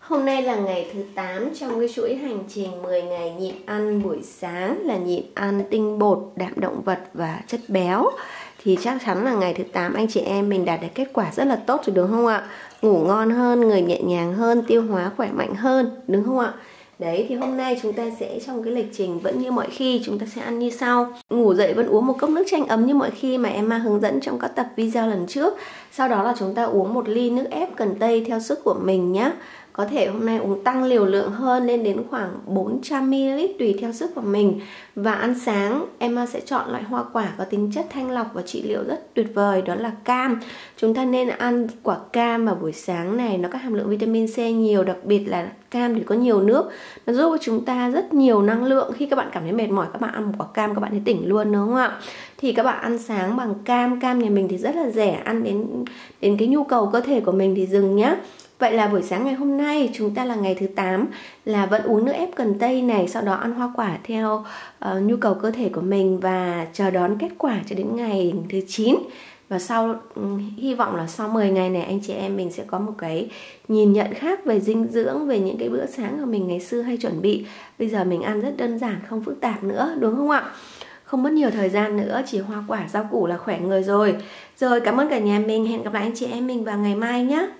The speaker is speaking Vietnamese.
Hôm nay là ngày thứ 8 trong cái chuỗi hành trình 10 ngày nhịn ăn buổi sáng, là nhịn ăn tinh bột, đạm động vật và chất béo. Thì chắc chắn là ngày thứ 8 anh chị em mình đạt được kết quả rất là tốt rồi đúng không ạ? Ngủ ngon hơn, người nhẹ nhàng hơn, tiêu hóa khỏe mạnh hơn, đúng không ạ? Đấy, thì hôm nay chúng ta sẽ trong cái lịch trình vẫn như mọi khi, chúng ta sẽ ăn như sau. Ngủ dậy vẫn uống một cốc nước chanh ấm như mọi khi mà em hướng dẫn trong các tập video lần trước. Sau đó là chúng ta uống 1 ly nước ép cần tây theo sức của mình nhé. Có thể hôm nay uống tăng liều lượng hơn lên đến khoảng 400ml tùy theo sức của mình. Và ăn sáng em sẽ chọn loại hoa quả có tính chất thanh lọc và trị liệu rất tuyệt vời, đó là cam. Chúng ta nên ăn quả cam vào buổi sáng này, nó có hàm lượng vitamin C nhiều, đặc biệt là cam thì có nhiều nước. Nó giúp cho chúng ta rất nhiều năng lượng. Khi các bạn cảm thấy mệt mỏi, các bạn ăn một quả cam các bạn thấy tỉnh luôn, đúng không ạ? Thì các bạn ăn sáng bằng cam. Cam nhà mình thì rất là rẻ, ăn đến cái nhu cầu cơ thể của mình thì dừng nhá. Vậy là buổi sáng ngày hôm nay chúng ta là ngày thứ 8 là vẫn uống nước ép cần tây này, sau đó ăn hoa quả theo nhu cầu cơ thể của mình và chờ đón kết quả cho đến ngày thứ 9. Và hy vọng là sau 10 ngày này anh chị em mình sẽ có một cái nhìn nhận khác về dinh dưỡng, về những cái bữa sáng mà mình ngày xưa hay chuẩn bị. Bây giờ mình ăn rất đơn giản, không phức tạp nữa, đúng không ạ? Không mất nhiều thời gian nữa, chỉ hoa quả, rau củ là khỏe người rồi. Rồi, cảm ơn cả nhà mình, hẹn gặp lại anh chị em mình vào ngày mai nhé.